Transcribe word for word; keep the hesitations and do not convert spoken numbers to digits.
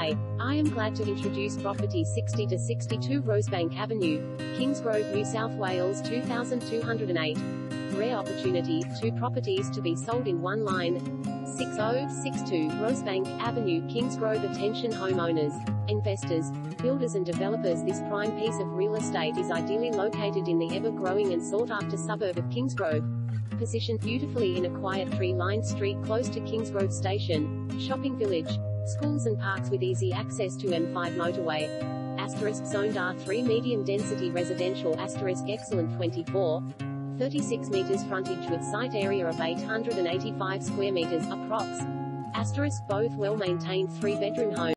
Day. I am glad to introduce property sixty to sixty-two Rosebank Avenue, Kingsgrove, New South Wales two thousand two hundred eight. Rare opportunity, two properties to be sold in one line. six oh six two Rosebank Avenue, Kingsgrove. Attention homeowners, investors, builders and developers. This prime piece of real estate is ideally located in the ever-growing and sought-after suburb of Kingsgrove. Positioned beautifully in a quiet tree-lined street close to Kingsgrove Station, shopping village, schools and parks with easy access to M five motorway. Asterisk zoned R three medium density residential. Asterisk excellent twenty-four point thirty-six meters frontage with site area of eight hundred eighty-five square meters approx. Asterisk both well maintained three bedroom homes.